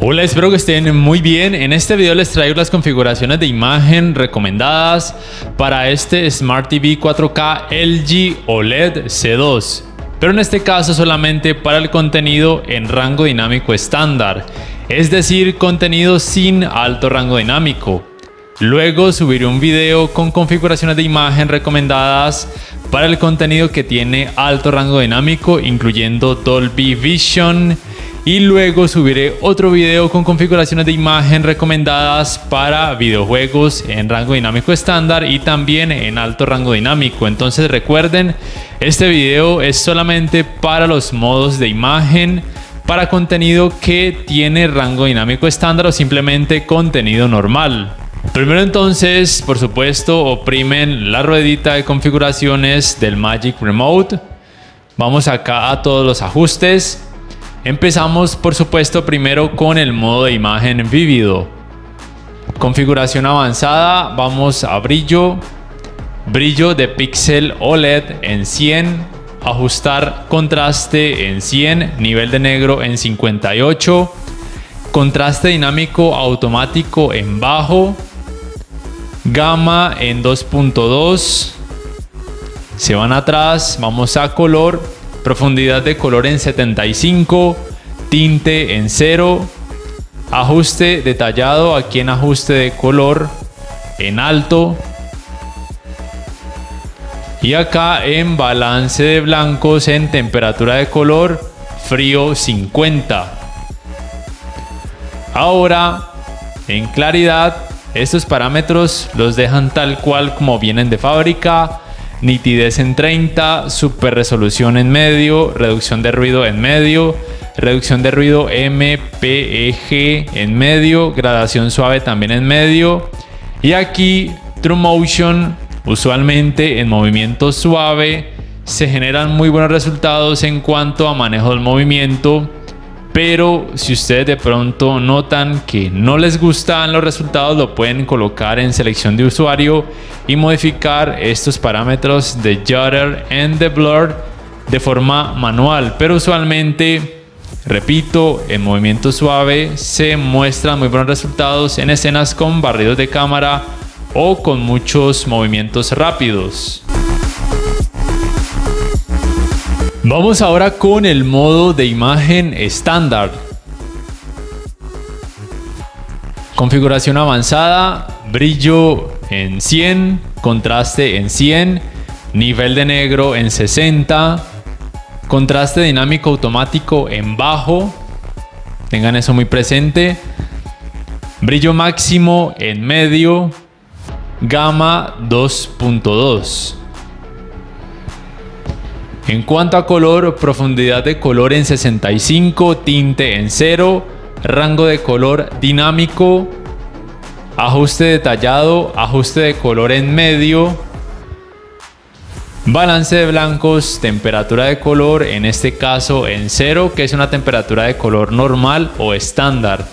Hola, espero que estén muy bien. En este video les traigo las configuraciones de imagen recomendadas para este Smart TV 4K LG OLED C2, pero en este caso solamente para el contenido en rango dinámico estándar, es decir, contenido sin alto rango dinámico. Luego subiré un video con configuraciones de imagen recomendadas para el contenido que tiene alto rango dinámico, incluyendo Dolby Vision. Y luego subiré otro video con configuraciones de imagen recomendadas para videojuegos en rango dinámico estándar y también en alto rango dinámico. Entonces recuerden, este video es solamente para los modos de imagen, para contenido que tiene rango dinámico estándar o simplemente contenido normal. Primero entonces, por supuesto, oprimen la ruedita de configuraciones del Magic Remote. Vamos acá a todos los ajustes. Empezamos por supuesto primero con el modo de imagen vívido. Configuración avanzada, vamos a brillo de píxel OLED en 100, ajustar contraste en 100, nivel de negro en 58, contraste dinámico automático en bajo, gamma en 2.2, se van atrás, vamos a color. Profundidad de color en 75, tinte en 0, ajuste detallado aquí en ajuste de color en alto y acá en balance de blancos en temperatura de color frío 50. Ahora en claridad estos parámetros los dejan tal cual como vienen de fábrica. Nitidez en 30, super resolución en medio, reducción de ruido en medio, reducción de ruido MPEG en medio, gradación suave también en medio. Y aquí True Motion, usualmente en movimiento suave, se generan muy buenos resultados en cuanto a manejo del movimiento. Pero si ustedes de pronto notan que no les gustan los resultados, lo pueden colocar en selección de usuario y modificar estos parámetros de Jutter and de Blur de forma manual. Pero usualmente, repito, en movimiento suave se muestran muy buenos resultados en escenas con barridos de cámara o con muchos movimientos rápidos. Vamos ahora con el modo de imagen estándar. Configuración avanzada, brillo en 100, contraste en 100, nivel de negro en 60, contraste dinámico automático en bajo, tengan eso muy presente, brillo máximo en medio, gamma 2.2. En cuanto a color, profundidad de color en 65, tinte en 0, rango de color dinámico, ajuste detallado, ajuste de color en medio, balance de blancos, temperatura de color, en este caso en 0, que es una temperatura de color normal o estándar.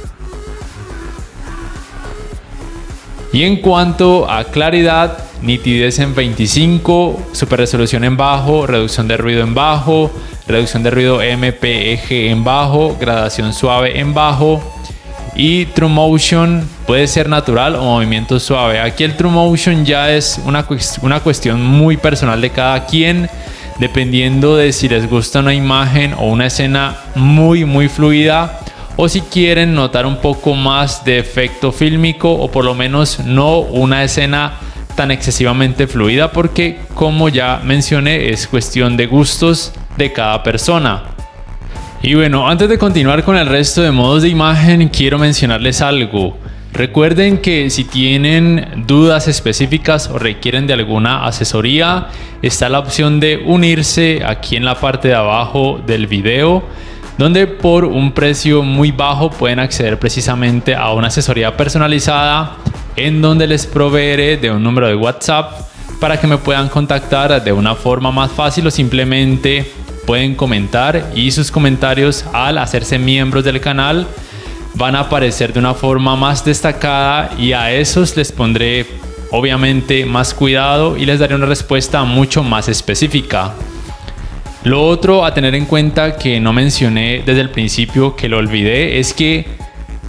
Y en cuanto a claridad, nitidez en 25, super resolución en bajo, reducción de ruido en bajo, reducción de ruido MPEG en bajo, gradación suave en bajo y True Motion puede ser natural o movimiento suave. Aquí el True Motion ya es una cuestión muy personal de cada quien, dependiendo de si les gusta una imagen o una escena muy fluida, o si quieren notar un poco más de efecto fílmico o por lo menos no una escena tan excesivamente fluida, porque como ya mencioné es cuestión de gustos de cada persona. Y bueno, antes de continuar con el resto de modos de imagen, quiero mencionarles algo. Recuerden que si tienen dudas específicas o requieren de alguna asesoría, está la opción de unirse aquí en la parte de abajo del video, donde por un precio muy bajo pueden acceder precisamente a una asesoría personalizada, en donde les proveeré de un número de WhatsApp para que me puedan contactar de una forma más fácil, o simplemente pueden comentar y sus comentarios, al hacerse miembros del canal, van a aparecer de una forma más destacada y a esos les pondré obviamente más cuidado y les daré una respuesta mucho más específica. Lo otro a tener en cuenta, que no mencioné desde el principio, que lo olvidé, es que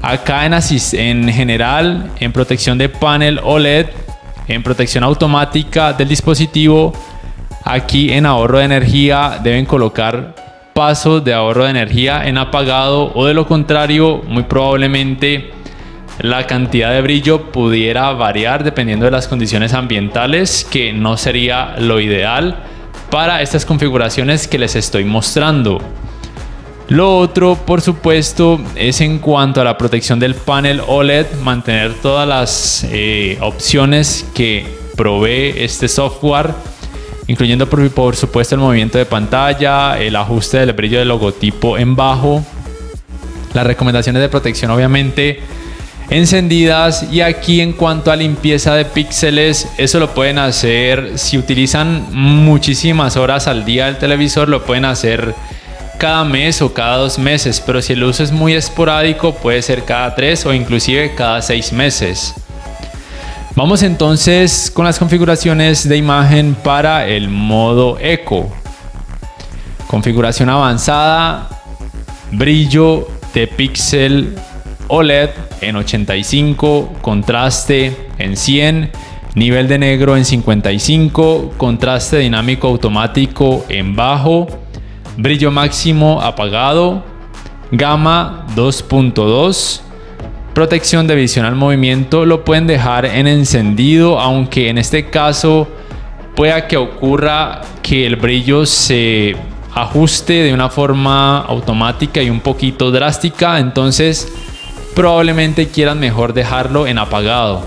Acá en general, en protección de panel OLED, en protección automática del dispositivo, aquí en ahorro de energía deben colocar pasos de ahorro de energía en apagado, o de lo contrario muy probablemente la cantidad de brillo pudiera variar dependiendo de las condiciones ambientales, que no sería lo ideal para estas configuraciones que les estoy mostrando. Lo otro, por supuesto, es en cuanto a la protección del panel OLED, mantener todas las opciones que provee este software, incluyendo por supuesto el movimiento de pantalla, el ajuste del brillo del logotipo en bajo, las recomendaciones de protección obviamente encendidas. Y aquí en cuanto a limpieza de píxeles, eso lo pueden hacer si utilizan muchísimas horas al día el televisor, lo pueden hacer cada mes o cada 2 meses, pero si el uso es muy esporádico puede ser cada 3 o inclusive cada 6 meses. Vamos entonces con las configuraciones de imagen para el modo Eco. Configuración avanzada, brillo de píxel OLED en 85, contraste en 100, nivel de negro en 55, contraste dinámico automático en bajo, brillo máximo apagado, gama 2.2, protección de visión al movimiento lo pueden dejar en encendido, aunque en este caso pueda que ocurra que el brillo se ajuste de una forma automática y un poquito drástica, entonces probablemente quieran mejor dejarlo en apagado.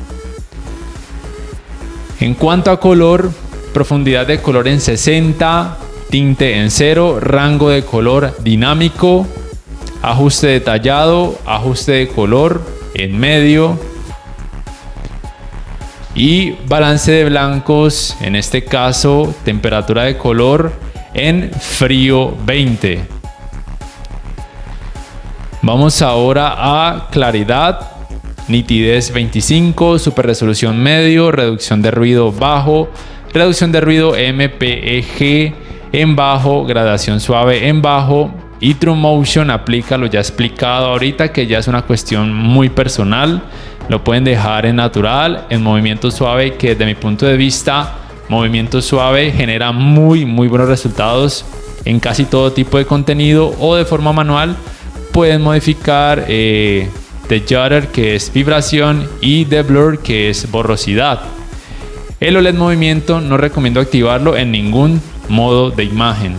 En cuanto a color, profundidad de color en 60, tinte en 0, rango de color dinámico, ajuste detallado, ajuste de color en medio y balance de blancos, en este caso temperatura de color en frío 20. Vamos ahora a claridad, nitidez 25, super resolución medio, reducción de ruido bajo, reducción de ruido MPEG en bajo, gradación suave en bajo, y True Motion aplica lo ya explicado ahorita, que ya es una cuestión muy personal. Lo pueden dejar en natural, en movimiento suave, que desde mi punto de vista movimiento suave genera muy buenos resultados en casi todo tipo de contenido, o de forma manual pueden modificar de Jutter, que es vibración, y de Blur, que es borrosidad. El OLED movimiento no recomiendo activarlo en ningún modo de imagen.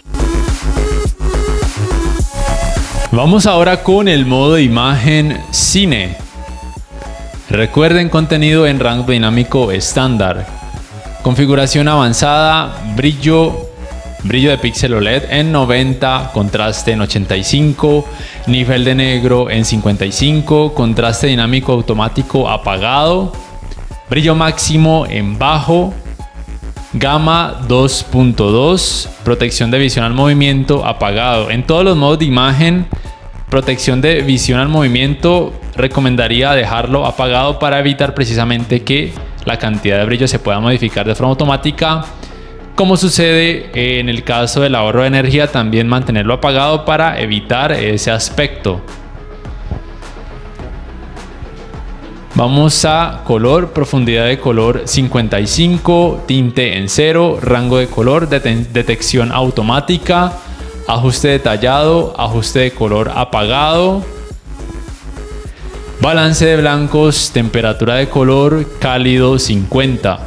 Vamos ahora con el modo de imagen cine. Recuerden, contenido en rango dinámico estándar. Configuración avanzada, brillo de píxel OLED en 90, contraste en 85, nivel de negro en 55, contraste dinámico automático apagado, brillo máximo en bajo, gama 2.2, protección de visión al movimiento apagado. En todos los modos de imagen, protección de visión al movimiento recomendaría dejarlo apagado para evitar precisamente que la cantidad de brillo se pueda modificar de forma automática. Como sucede en el caso del ahorro de energía, también mantenerlo apagado para evitar ese aspecto. Vamos a color, profundidad de color 55, tinte en 0, rango de color, detección automática, ajuste detallado, ajuste de color apagado, balance de blancos, temperatura de color cálido 50.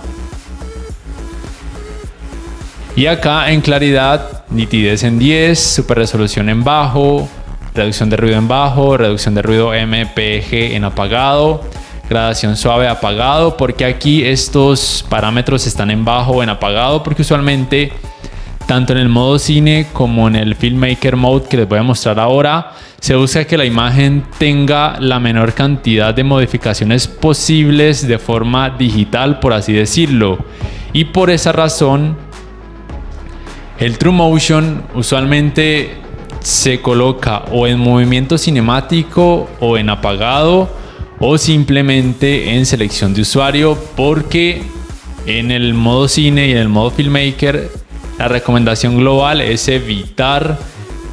Y acá en claridad, nitidez en 10, super resolución en bajo, reducción de ruido en bajo, reducción de ruido MPG en apagado, gradación suave apagado, porque aquí estos parámetros están en bajo o en apagado, porque usualmente tanto en el modo cine como en el Filmmaker Mode, que les voy a mostrar ahora, se busca que la imagen tenga la menor cantidad de modificaciones posibles de forma digital, por así decirlo. Y por esa razón el True Motion usualmente se coloca o en movimiento cinemático o en apagado, o simplemente en selección de usuario, porque en el modo cine y en el modo Filmmaker la recomendación global es evitar que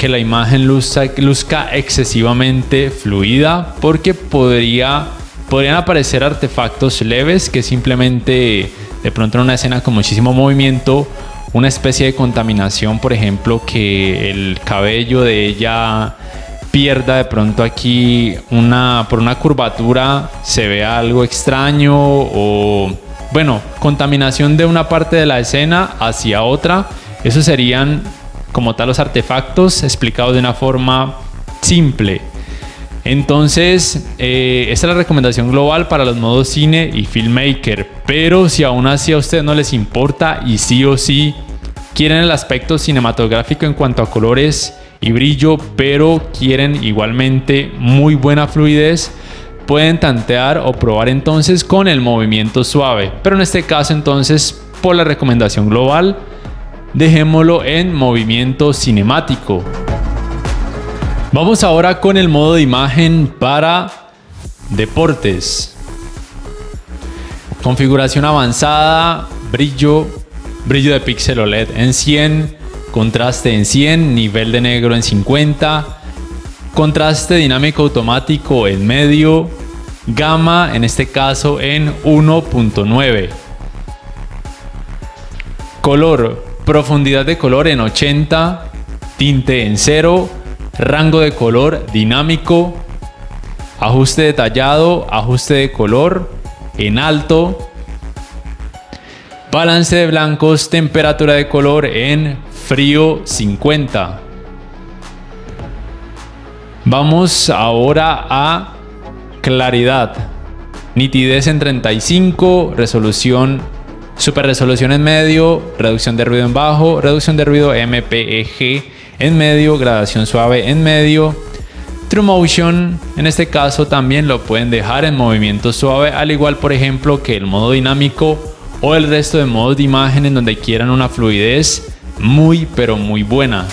que la imagen luzca excesivamente fluida, porque podrían aparecer artefactos leves que simplemente de pronto en una escena con muchísimo movimiento, una especie de contaminación, por ejemplo, que el cabello de ella pierda de pronto aquí por una curvatura, se vea algo extraño, o bueno, contaminación de una parte de la escena hacia otra. Esos serían como tal los artefactos explicados de una forma simple. Entonces, esta es la recomendación global para los modos cine y filmmaker. Pero si aún así a ustedes no les importa y sí o sí quieren el aspecto cinematográfico en cuanto a colores y brillo, pero quieren igualmente muy buena fluidez, pueden tantear o probar entonces con el movimiento suave. Pero en este caso entonces, por la recomendación global, dejémoslo en movimiento cinemático. Vamos ahora con el modo de imagen para deportes. Configuración avanzada, brillo de píxel OLED en 100, contraste en 100, nivel de negro en 50, contraste dinámico automático en medio, gama en este caso en 1.9. Color, profundidad de color en 80, tinte en 0, rango de color dinámico, ajuste detallado, ajuste de color en alto, balance de blancos, temperatura de color en frío 50. Vamos ahora a claridad, nitidez en 35, resolución, super resolución en medio, reducción de ruido en bajo, reducción de ruido MPEG en medio, gradación suave en medio, True Motion en este caso también lo pueden dejar en movimiento suave, al igual por ejemplo que el modo dinámico o el resto de modos de imagen en donde quieran una fluidez muy pero muy buena.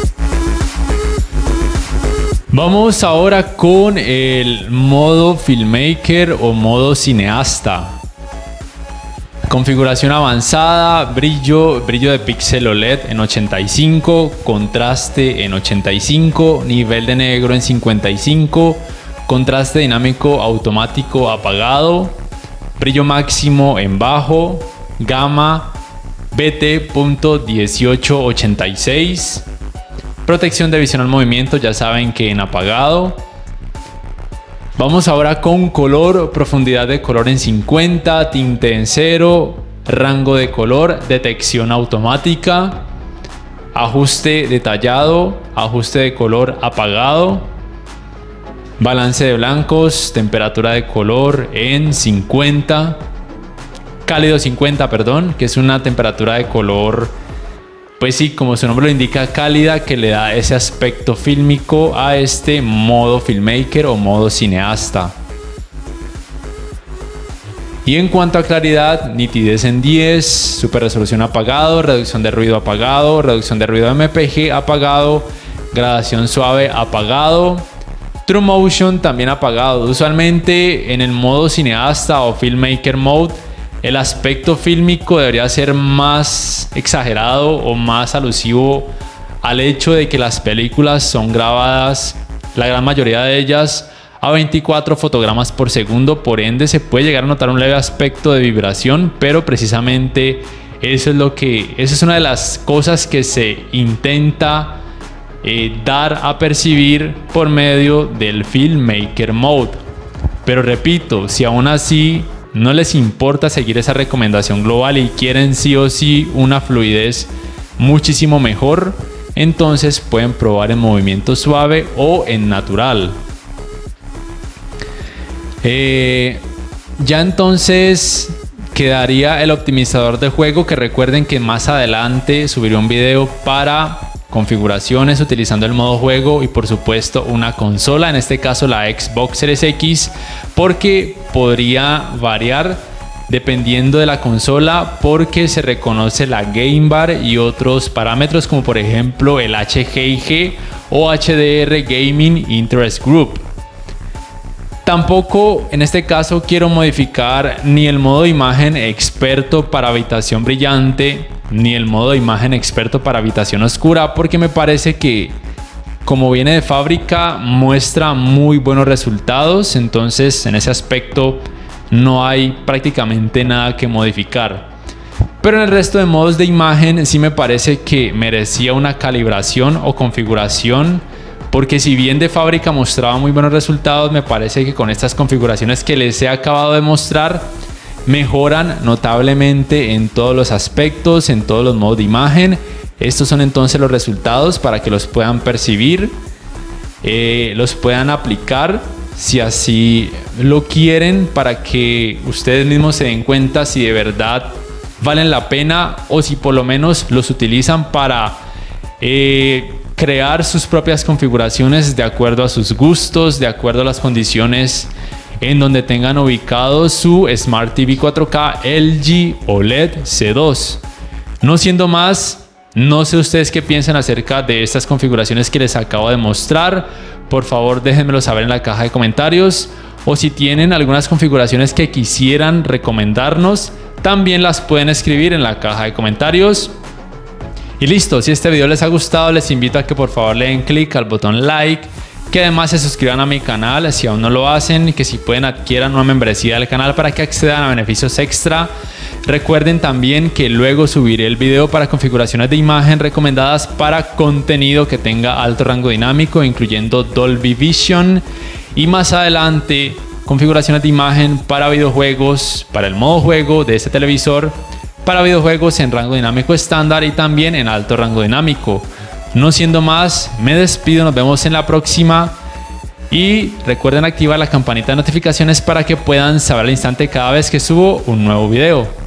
Vamos ahora con el modo filmmaker o modo cineasta. Configuración avanzada, brillo de píxel OLED en 85, contraste en 85, nivel de negro en 55, contraste dinámico automático apagado, brillo máximo en bajo, gama BT.1886, protección de visión al movimiento, ya saben que en apagado. Vamos ahora con color, profundidad de color en 50, tinte en 0, rango de color, detección automática, ajuste detallado, ajuste de color apagado, balance de blancos, temperatura de color en 50, cálido 50, perdón, que es una temperatura de color, pues sí, como su nombre lo indica, cálida, que le da ese aspecto fílmico a este modo filmmaker o modo cineasta. Y en cuanto a claridad, nitidez en 10, super resolución apagado, reducción de ruido apagado, reducción de ruido MPG apagado, gradación suave apagado, True Motion también apagado. Usualmente en el modo cineasta o filmmaker mode, el aspecto fílmico debería ser más exagerado o más alusivo al hecho de que las películas son grabadas, la gran mayoría de ellas, a 24 fotogramas por segundo. Por ende se puede llegar a notar un leve aspecto de vibración, pero precisamente eso es una de las cosas que se intenta dar a percibir por medio del filmmaker mode. Pero repito, si aún así no les importa seguir esa recomendación global y quieren sí o sí una fluidez muchísimo mejor, entonces pueden probar en movimiento suave o en natural. Ya entonces quedaría el optimizador de juego, que recuerden que más adelante subiré un video para configuraciones utilizando el modo juego y por supuesto una consola, en este caso la Xbox Series X, porque podría variar dependiendo de la consola, porque se reconoce la Game Bar y otros parámetros como por ejemplo el HGIG o HDR Gaming Interest Group. Tampoco en este caso quiero modificar ni el modo de imagen experto para habitación brillante ni el modo de imagen experto para habitación oscura, porque me parece que como viene de fábrica, muestra muy buenos resultados, entonces en ese aspecto no hay prácticamente nada que modificar. Pero en el resto de modos de imagen sí me parece que merecía una calibración o configuración, porque si bien de fábrica mostraba muy buenos resultados, me parece que con estas configuraciones que les he acabado de mostrar mejoran notablemente en todos los aspectos, en todos los modos de imagen. Estos son entonces los resultados para que los puedan percibir, los puedan aplicar si así lo quieren, para que ustedes mismos se den cuenta si de verdad valen la pena o si por lo menos los utilizan para crear sus propias configuraciones de acuerdo a sus gustos, de acuerdo a las condiciones en donde tengan ubicado su Smart TV 4K LG OLED C2. No siendo más, no sé ustedes qué piensan acerca de estas configuraciones que les acabo de mostrar. Por favor, déjenmelo saber en la caja de comentarios, o si tienen algunas configuraciones que quisieran recomendarnos, también las pueden escribir en la caja de comentarios. Y listo, si este video les ha gustado, les invito a que por favor le den clic al botón like, que además se suscriban a mi canal si aún no lo hacen, y que si pueden adquieran una membresía del canal para que accedan a beneficios extra. Recuerden también que luego subiré el video para configuraciones de imagen recomendadas para contenido que tenga alto rango dinámico, incluyendo Dolby Vision, y más adelante configuraciones de imagen para videojuegos, para el modo juego de este televisor, para videojuegos en rango dinámico estándar y también en alto rango dinámico. No siendo más, me despido, nos vemos en la próxima, y recuerden activar la campanita de notificaciones para que puedan saber al instante cada vez que subo un nuevo video.